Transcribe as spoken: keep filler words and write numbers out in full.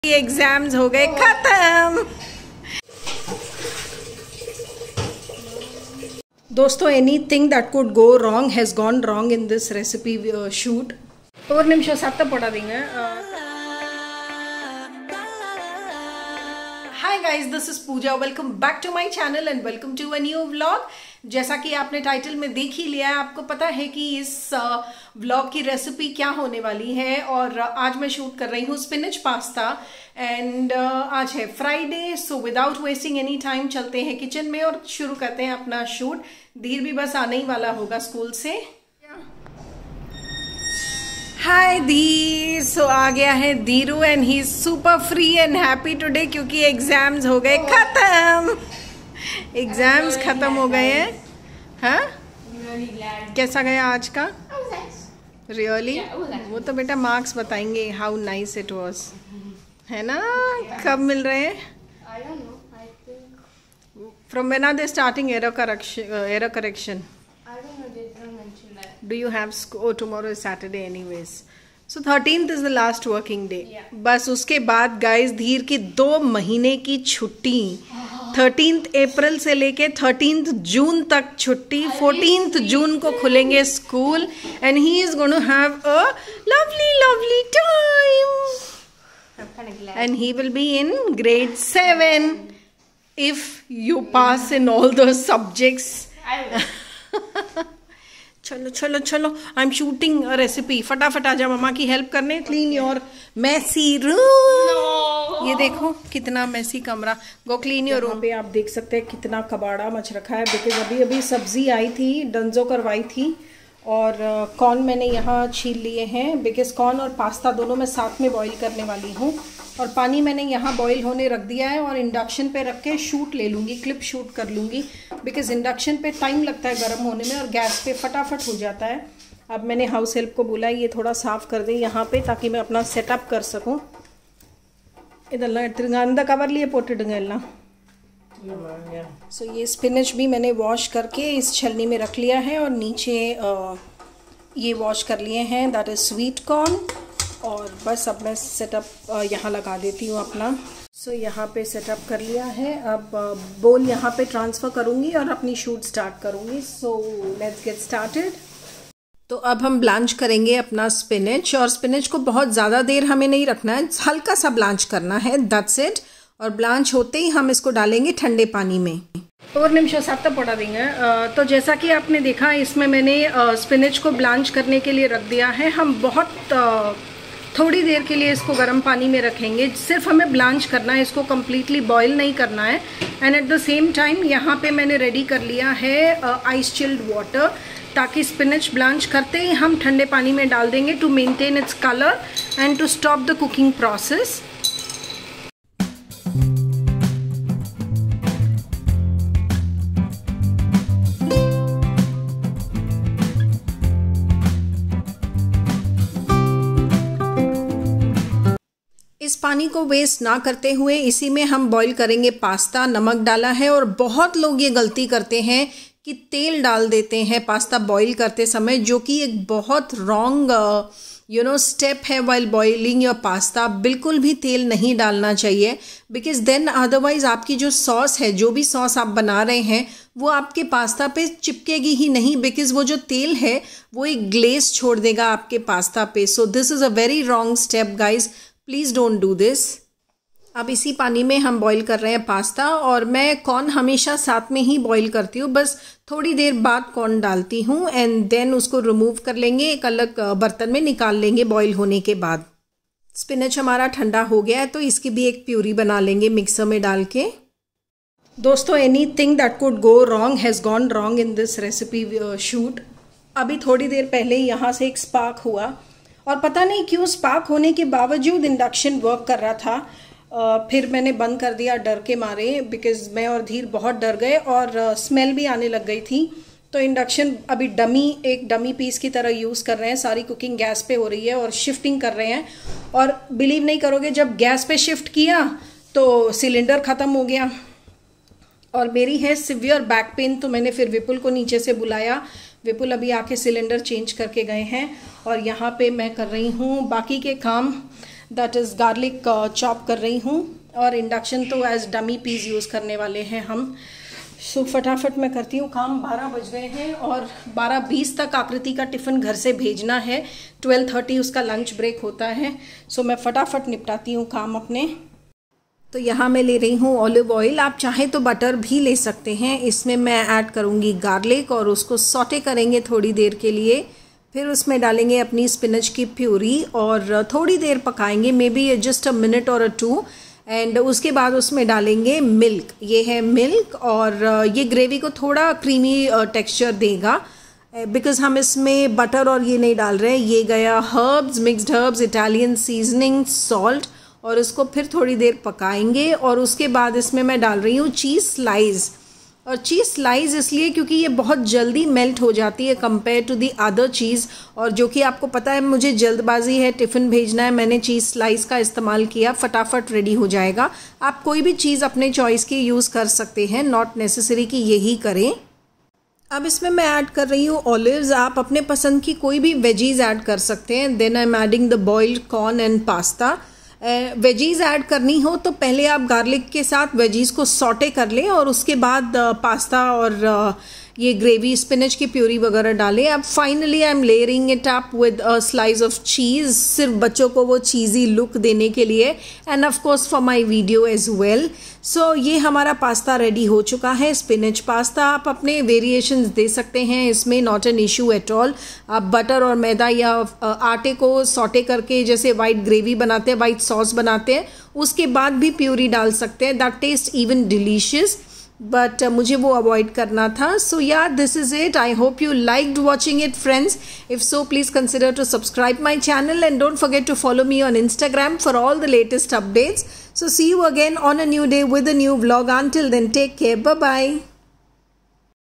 Exams हो गए खत्म। दोस्तों, anything that could go wrong has gone wrong in this recipe shoot. और निमिषों साथ पड़ा देंगे। Hi guys, this is Pooja. Welcome back to my channel and welcome to a new vlog. जैसा कि आपने टाइटल में देख ही लिया है, आपको पता है कि इस व्लॉग की रेसिपी क्या होने वाली है। और आज मैं शूट कर रही हूँ स्पिनच पास्ता एंड आज है Friday. So without wasting any time चलते हैं किचन में और शुरू करते हैं अपना शूट। धीर भी बस आने ही वाला होगा स्कूल से। हाय धीर। सो आ गया है Dhiru and he is super free and happy today क्योंकि एग्जाम्स हो गए खत्म। एग्जाम्स खत्म हो गए हैं। हाँ, कैसा गया आज का? रियली? वो तो बेटा मार्क्स बताएंगे हाउ नाइस इट वाज, है ना? कब मिल रहे हैं? From when are they starting error correction? Error correction Do you have school? Oh, tomorrow is Saturday anyways. So thirteenth is the last working day. Yeah. बस उसके बाद गाइस धीर की दो महीने की छुट्टी। थर्टीन्थ अप्रैल से लेके थर्टीन्थ जून तक छुट्टी। फोर्टीन्थ जून को खुलेंगे school and he is going to have a lovely lovely time and he will be in grade seven if you pass in all the subjects. चलो चलो चलो, आई एम शूटिंग रेसिपी। फटाफट आ जा मम्मा की help करने। Clean your messy room. ये देखो कितना मैसी कमरा। Go clean your room. पे आप देख सकते हैं कितना कबाड़ा मच रखा है बिकॉज अभी अभी सब्जी आई थी, डंजो करवाई थी और कॉर्न uh, मैंने यहाँ छील लिए हैं बिकॉज कॉर्न और पास्ता दोनों मैं साथ में बॉईल करने वाली हूँ। और पानी मैंने यहाँ बॉईल होने रख दिया है और इंडक्शन पे रख के शूट ले लूँगी, क्लिप शूट कर लूँगी बिकॉज इंडक्शन पे टाइम लगता है गर्म होने में और गैस पे फटाफट हो जाता है। अब मैंने हाउस हेल्प को बोला ये थोड़ा साफ़ कर दे यहाँ पे ताकि मैं अपना सेटअप कर सकूँ। इधर अंदर कवर लिए पोटे डंगेलना। सो so, ये स्पिनच भी मैंने वॉश करके इस छलनी में रख लिया है और नीचे आ, ये वॉश कर लिए हैं, दैट इज़ स्वीट कॉर्न। और बस अब मैं सेटअप यहाँ लगा देती हूँ अपना। सो so, यहाँ पे सेटअप कर लिया है। अब बोल यहाँ पे ट्रांसफ़र करूँगी और अपनी शूट स्टार्ट करूँगी। So let's get started. तो अब हम ब्लांच करेंगे अपना स्पिनच और स्पिनच को बहुत ज़्यादा देर हमें नहीं रखना है, हल्का सा ब्लांच करना है, दैट्स इट। और ब्लांच होते ही हम इसको डालेंगे ठंडे पानी में। और निमिषों साथ पड़ा देंगे। तो जैसा कि आपने देखा इसमें मैंने स्पिनच को ब्लांच करने के लिए रख दिया है। हम बहुत थोड़ी देर के लिए इसको गर्म पानी में रखेंगे, सिर्फ हमें ब्लांच करना है, इसको कम्प्लीटली बॉईल नहीं करना है। And at the same time यहाँ पे मैंने रेडी कर लिया है आइस चिल्ड वाटर ताकि स्पिनच ब्लांच करते ही हम ठंडे पानी में डाल देंगे to maintain its colour and to stop the cooking process. इस पानी को वेस्ट ना करते हुए इसी में हम बॉईल करेंगे पास्ता। नमक डाला है और बहुत लोग ये गलती करते हैं कि तेल डाल देते हैं पास्ता बॉईल करते समय, जो कि एक बहुत रॉन्ग यू नो स्टेप है वाइल बॉइलिंग योर पास्ता। बिल्कुल भी तेल नहीं डालना चाहिए बिकॉज देन अदरवाइज आपकी जो सॉस है, जो भी सॉस आप बना रहे हैं वो आपके पास्ता पे चिपकेगी ही नहीं बिकॉज वो जो तेल है वो एक ग्लेज छोड़ देगा आपके पास्ता पे। So this is a very wrong step guys, please don't do this. अब इसी पानी में हम बॉईल कर रहे हैं पास्ता और मैं कॉर्न हमेशा साथ में ही बॉईल करती हूँ, बस थोड़ी देर बाद कॉर्न डालती हूँ एंड देन उसको रिमूव कर लेंगे, एक अलग बर्तन में निकाल लेंगे बॉईल होने के बाद। स्पिनच हमारा ठंडा हो गया है तो इसकी भी एक प्यूरी बना लेंगे मिक्सर में डाल के। दोस्तों, anything that could go wrong has gone wrong in this recipe shoot. अभी थोड़ी देर पहले यहाँ से एक स्पार्क हुआ और पता नहीं क्यों स्पार्क होने के बावजूद इंडक्शन वर्क कर रहा था। Uh, फिर मैंने बंद कर दिया डर के मारे बिकॉज मैं और धीर बहुत डर गए और स्मेल uh, भी आने लग गई थी। तो इंडक्शन अभी डमी एक डमी पीस की तरह यूज़ कर रहे हैं, सारी कुकिंग गैस पे हो रही है और शिफ्टिंग कर रहे हैं। और बिलीव नहीं करोगे, जब गैस पे शिफ्ट किया तो सिलेंडर ख़त्म हो गया और मेरी है सिवियर बैक पेन। तो मैंने फिर विपुल को नीचे से बुलाया, विपुल अभी आके सिलेंडर चेंज करके गए हैं और यहाँ पे मैं कर रही हूँ बाकी के काम। दैट इज़ गार्लिक चॉप कर रही हूँ। और इंडक्शन तो एज डमी पीस यूज़ करने वाले हैं हम। सो फटाफट मैं करती हूँ काम। बारह बज गए हैं और बारह बीस तक आकृति का टिफ़िन घर से भेजना है। ट्वेल्व थर्टी उसका लंच ब्रेक होता है। सो मैं फटाफट निपटाती हूँ काम अपने। तो यहाँ मैं ले रही हूँ ऑलिव ऑयल। आप चाहें तो बटर भी ले सकते हैं। इसमें मैं ऐड करूँगी गार्लिक और उसको सॉटे करेंगे थोड़ी देर के लिए। फिर उसमें डालेंगे अपनी स्पिनच की प्यूरी और थोड़ी देर पकाएंगे, maybe just a minute और अ टू। एंड उसके बाद उसमें डालेंगे मिल्क। ये है मिल्क और ये ग्रेवी को थोड़ा क्रीमी टेक्सचर देगा, बिकॉज हम इसमें बटर और ये नहीं डाल रहे हैं। ये गया herbs, mixed herbs, Italian seasoning, salt, और इसको फिर थोड़ी देर पकाएंगे। और उसके बाद इसमें मैं डाल रही हूँ चीज़ स्लाइस। और चीज़ स्लाइस इसलिए क्योंकि ये बहुत जल्दी मेल्ट हो जाती है compare to the other cheese. और जो कि आपको पता है मुझे जल्दबाजी है, टिफ़िन भेजना है, मैंने चीज़ स्लाइस का इस्तेमाल किया, फटाफट रेडी हो जाएगा। आप कोई भी चीज़ अपने चॉइस की यूज़ कर सकते हैं, नॉट नेसेसरी कि यही करें। अब इसमें मैं ऐड कर रही हूँ ऑलिव्स। आप अपने पसंद की कोई भी वेजीज़ ऐड कर सकते हैं। Then I am adding the boiled corn and pasta. Veggies add करनी हो तो पहले आप गार्लिक के साथ वेजीज़ को सॉटे कर लें और उसके बाद पास्ता और ये ग्रेवी, स्पिनच की प्यूरी वगैरह डालें। अब finally I am layering it up with a slice of cheese, सिर्फ बच्चों को वो चीज़ी लुक देने के लिए, and of course for my video as well. So ये हमारा पास्ता रेडी हो चुका है, स्पिनच पास्ता। आप अपने वेरिएशंस दे सकते हैं इसमें, not an issue at all. आप बटर और मैदा या आटे को सॉटे करके जैसे वाइट ग्रेवी बनाते हैं, वाइट सॉस बनाते हैं, उसके बाद भी प्यूरी डाल सकते हैं। That taste even delicious, but uh, मुझे वो अवॉइड करना था। So yeah this is it. I hope you liked watching it friends. If so please consider to subscribe my channel and don't forget to follow me on Instagram for all the latest updates. So see you again on a new day with a new vlog. Until then, take care. Bye bye.